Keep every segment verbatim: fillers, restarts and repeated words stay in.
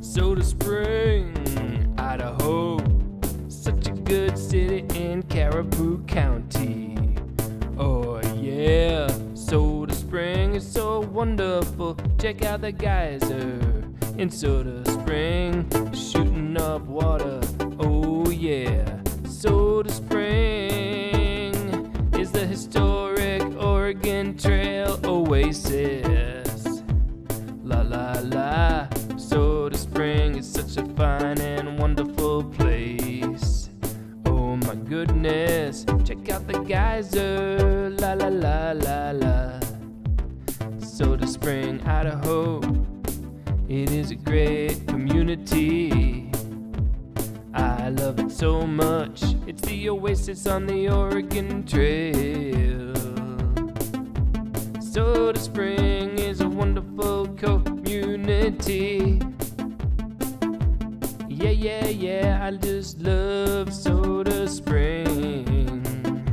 Soda Spring, Idaho, such a good city in Caribou County. Oh yeah, Soda Spring is so wonderful. Check out the geyser in Soda Spring, shooting up water. Oh yeah, Soda Spring is the historic Oregon Trail oasis. La la la, Soda Spring is such a fine and wonderful place. Oh my goodness, check out the geyser. La la la la la. Soda Spring, Idaho, it is a great community. I love it so much. It's the oasis on the Oregon Trail. Soda Spring is a wonderful community. Yeah, yeah, yeah, I just love Soda Spring.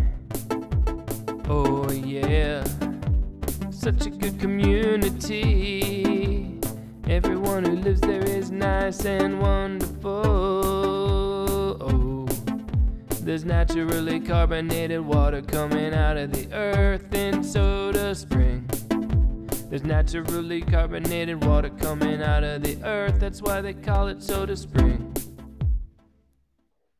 Oh yeah, such a good community. Everyone who lives there is nice and wonderful. Oh, there's naturally carbonated water coming out of the earth in Soda Spring. There's naturally carbonated water coming out of the earth, that's why they call it Soda Spring.